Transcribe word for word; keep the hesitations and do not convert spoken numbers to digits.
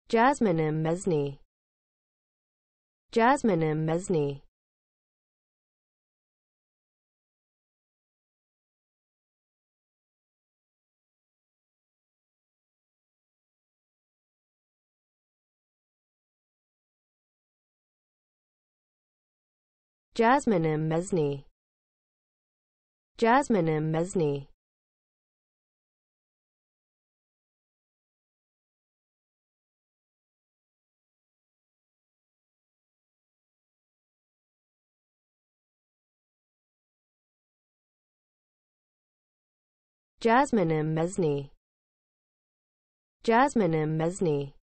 Jasmine M. Mesny, Jasmine M. Mesny, Jasmine M. Mesny, Jasmine M. Mesny, Jasmine M. Mesny, Jasmine M. Mesny.